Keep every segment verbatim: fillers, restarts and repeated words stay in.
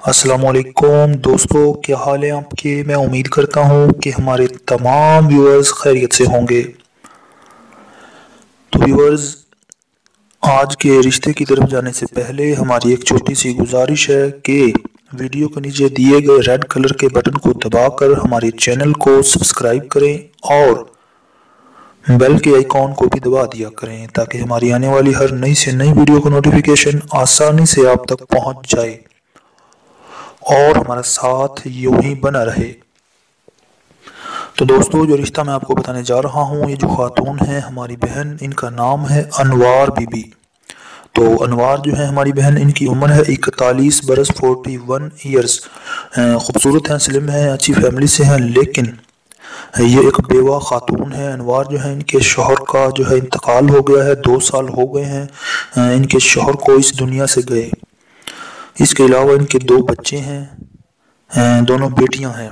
अस्सलामुअलैकुम दोस्तों, क्या हाल है आपके। मैं उम्मीद करता हूँ कि हमारे तमाम व्यूअर्स खैरियत से होंगे। तो व्यूअर्स, आज के रिश्ते की तरफ जाने से पहले हमारी एक छोटी सी गुजारिश है कि वीडियो के नीचे दिए गए रेड कलर के बटन को दबाकर हमारे चैनल को सब्सक्राइब करें और बेल के आइकॉन को भी दबा दिया करें ताकि हमारी आने वाली हर नई से नई वीडियो का नोटिफिकेशन आसानी से आप तक पहुंच जाए और हमारा साथ यूं ही बना रहे। तो दोस्तों, जो रिश्ता मैं आपको बताने जा रहा हूँ, ये जो खातून है हमारी बहन, इनका नाम है अनवार बीबी। तो अनवार जो है हमारी बहन, इनकी उम्र है इकतालीस बरस फोर्टी वन ईयर्स। खूबसूरत हैं, स्लिम हैं, अच्छी फैमिली से हैं, लेकिन ये एक बेवा खातून है। अनवार जो है, इनके शौहर का जो है इंतकाल हो गया है, दो साल हो गए हैं इनके शौहर को इस दुनिया से गए। इसके अलावा इनके दो बच्चे हैं, दोनों बेटियां हैं।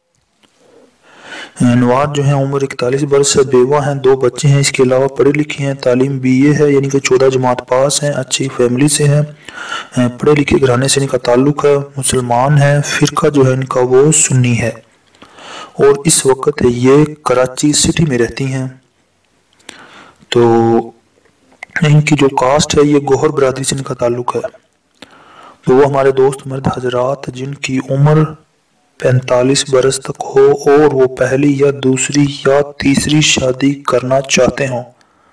अनवार जो है उम्र इकतालीस बरस से, बेवा हैं, दो बच्चे हैं। इसके अलावा पढ़े लिखे हैं, तालीम बीए है, यानी कि चौदह जमात पास हैं, अच्छी फैमिली से हैं, पढ़े लिखे घराने से इनका ताल्लुक है, मुसलमान है, फिरका जो है इनका वो सुन्नी है और इस वक्त ये कराची सिटी में रहती हैं। तो इनकी जो कास्ट है ये गोहर बरादरी से इनका ताल्लुक है। तो वो हमारे दोस्त मर्द हजरात जिनकी उम्र पैंतालीस बरस तक हो और वो पहली या दूसरी या तीसरी शादी करना चाहते हों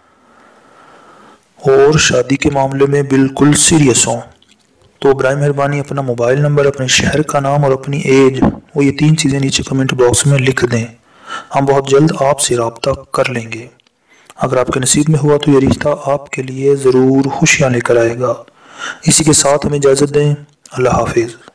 और शादी के मामले में बिल्कुल सीरियस हों, तो बराए मेहरबानी अपना मोबाइल नंबर, अपने शहर का नाम और अपनी एज, वो ये तीन चीज़ें नीचे कमेंट बॉक्स में लिख दें। हम बहुत जल्द आपसे रब्ता कर लेंगे। अगर आपके नसीब में हुआ तो ये रिश्ता आपके लिए ज़रूर खुशियाँ लेकर आएगा। इसी के साथ हमें इजाज़त दें। अल्लाह हाफिज़।